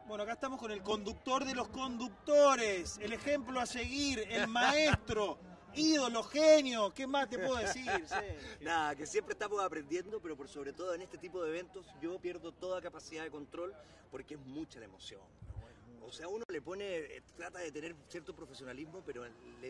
Bueno, acá estamos con el conductor de los conductores, el ejemplo a seguir, el maestro, ídolo, genio. ¿Qué más te puedo decir? Nada, que siempre estamos aprendiendo, pero por sobre todo en este tipo de eventos yo pierdo toda capacidad de control porque es mucha la emoción. O sea, uno le pone, trata de tener cierto profesionalismo, pero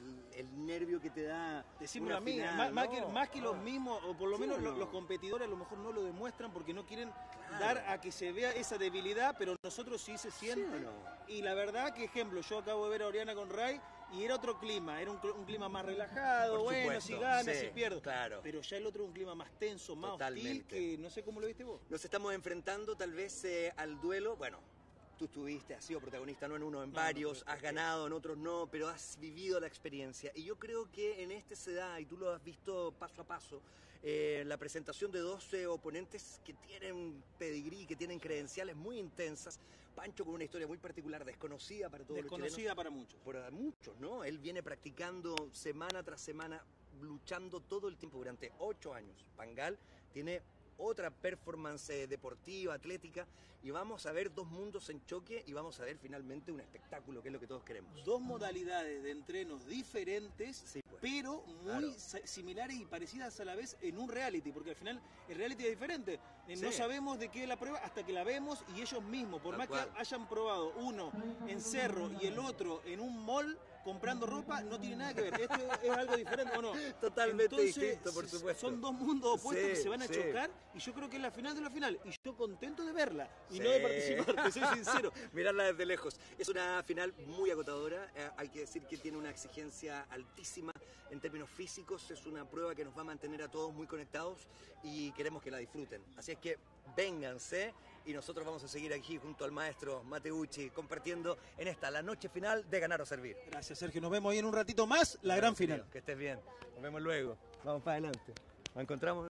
el nervio que te da. Decime a mí, más que los mismos, o por lo menos los competidores a lo mejor no lo demuestran porque no quieren dar a que se vea esa debilidad, pero nosotros sí se siente. Y la verdad que, ejemplo, yo acabo de ver a Oriana con Ray y era otro clima, era un clima más relajado, por bueno, supuesto, si gana, sí, si pierdo. Claro. Pero ya el otro es un clima más tenso, más hostil, que no sé cómo lo viste vos. Nos estamos enfrentando tal vez al duelo, bueno. Tú estuviste, has sido protagonista no en uno, en varios, has ganado, en otros no, pero has vivido la experiencia. Y yo creo que en este se da, y tú lo has visto paso a paso, la presentación de 12 oponentes que tienen pedigrí, que tienen credenciales muy intensas. Pancho con una historia muy particular, desconocida para todos los chilenos. Desconocida para muchos. Para muchos, ¿no? Él viene practicando semana tras semana, luchando todo el tiempo durante 8 años. Pangal tiene otra performance deportiva, atlética, y vamos a ver dos mundos en choque y vamos a ver finalmente un espectáculo, que es lo que todos queremos. Dos modalidades de entrenos diferentes, sí, pues, pero muy similares y parecidas a la vez en un reality, porque al final el reality es diferente. No sabemos de qué es la prueba hasta que la vemos y ellos mismos, por más que hayan probado uno en cerro y el otro en un mall comprando ropa, no tiene nada que ver. Esto es algo diferente, ¿o no? Totalmente distinto, por supuesto. Son dos mundos opuestos que se van a chocar y yo creo que es la final de la final. Y yo contento de verla y no de participar, te soy sincero. Mirarla desde lejos. Es una final muy agotadora. Hay que decir que tiene una exigencia altísima en términos físicos. Es una prueba que nos va a mantener a todos muy conectados y queremos que la disfruten. Así es que vénganse y nosotros vamos a seguir aquí junto al maestro Mateucci compartiendo en esta, la noche final de Ganar o Servir. Gracias, Sergio. Nos vemos ahí en un ratito más, la gran final. Que estés bien. Nos vemos luego. Vamos para adelante. Nos encontramos.